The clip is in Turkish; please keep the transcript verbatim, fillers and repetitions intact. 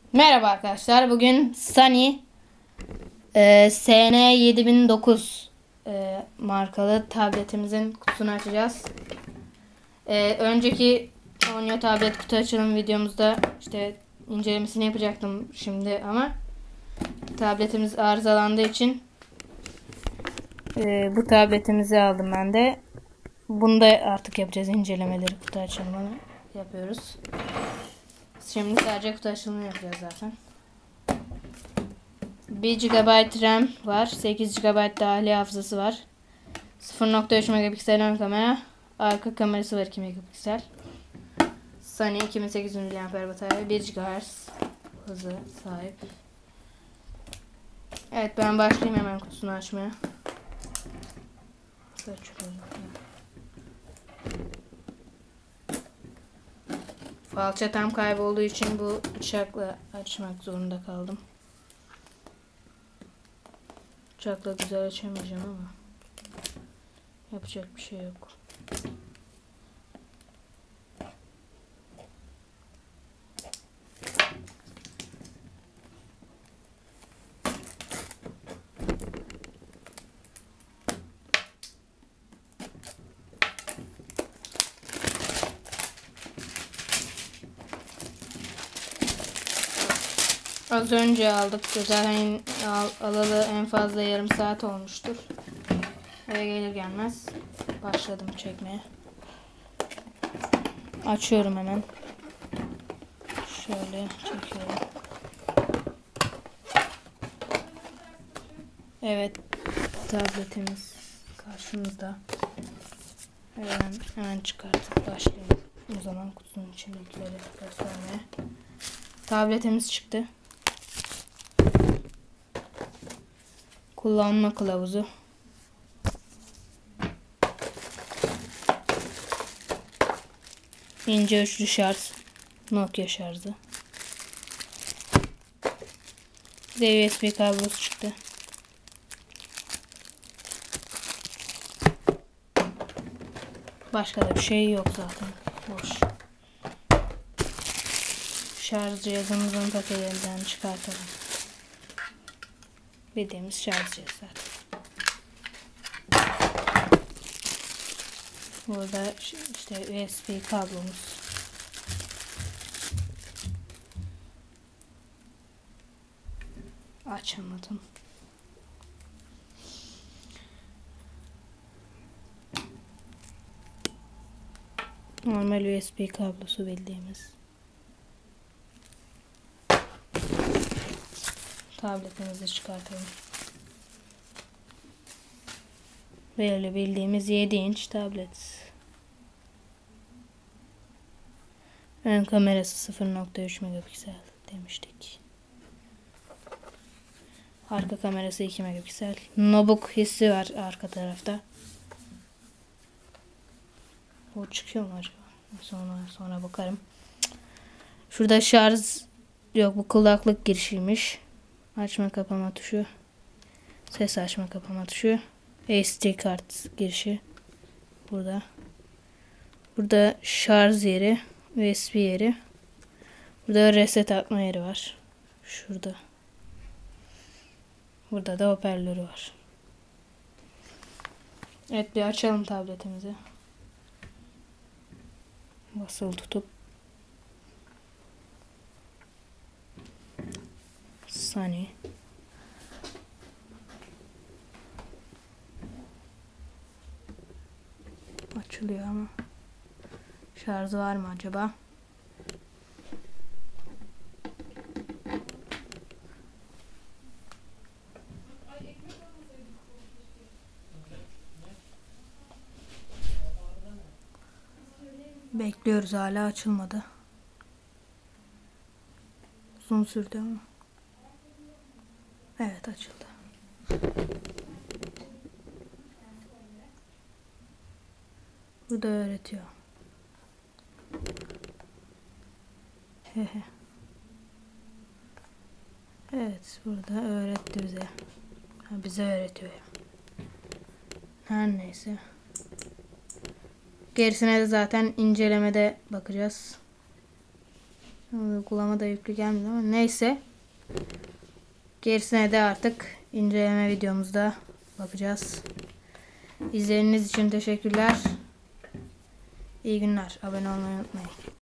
Merhaba arkadaşlar. Bugün Sony e, S N yedi bin dokuz e, markalı tabletimizin kutusunu açacağız. E, önceki Onyo tablet kutu açılım videomuzda işte incelemesini yapacaktım şimdi ama tabletimiz arızalandığı için e, bu tabletimizi aldım ben de. Bunu da artık yapacağız, incelemeleri, kutu açılımını yapıyoruz. Şimdi sadece kutu açılımını yapacağız zaten. bir gigabayt RAM var. sekiz gigabayt dahili hafızası var. sıfır nokta üç megapiksel ön kamera. Arka kamerası var iki megapiksel. Sony iki bin sekiz yüz miliamper batarya. bir gigahertz hızı sahip. Evet, ben başlayayım hemen kutusunu açmaya. Falça tam kaybolduğu için bu bıçakla açmak zorunda kaldım. Bıçakla güzel açamayacağım ama yapacak bir şey yok. Az önce aldık. Zaten al, alalı en fazla yarım saat olmuştur. Eve gelir gelmez başladım çekmeye. Açıyorum hemen. Şöyle çekiyorum. Evet, tabletimiz karşımızda. Hemen, hemen çıkartıp başlayalım. O zaman kutunun içindekileri göstermeye. Tabletimiz çıktı. Kullanma kılavuzu. İnce uçlu şarj. Nokia şarjı. Bir de U S B kablosu çıktı. Başka da bir şey yok zaten. Boş. Şarj cihazımızın paketinden çıkartalım. Bildiğimiz şarj cihazı zaten. Burada işte U S B kablomuz. Açamadım. Normal U S B kablosu bildiğimiz. Tabletimizi çıkartalım. Böyle bildiğimiz yedi inç tablet. Ön kamerası sıfır nokta üç megapiksel demiştik. Arka kamerası iki megapiksel. Notebook hissi var arka tarafta. O çıkıyor mu acaba? Sonra sonra bakarım. Şurada şarj yok, bu kulaklık girişiymiş. Açma kapama tuşu. Ses açma kapama tuşu. S D kart girişi. Burada. Burada şarj yeri. U S B yeri. Burada reset atma yeri var. Şurada. Burada da hoparlörü var. Evet, bir açalım tabletimizi. Basılı tutup Sony. Açılıyor ama şarjı var mı acaba? Bekliyoruz, hala açılmadı. Uzun sürdü ama. Evet, açıldı. Burada öğretiyor. Evet, burada öğretti bize. Ha, bize öğretiyor. Her neyse. Gerisine de zaten incelemede bakacağız. Uygulama da yüklü gelmedi ama neyse. Gerisine de artık inceleme videomuzda bakacağız. İzlediğiniz için teşekkürler. İyi günler. Abone olmayı unutmayın.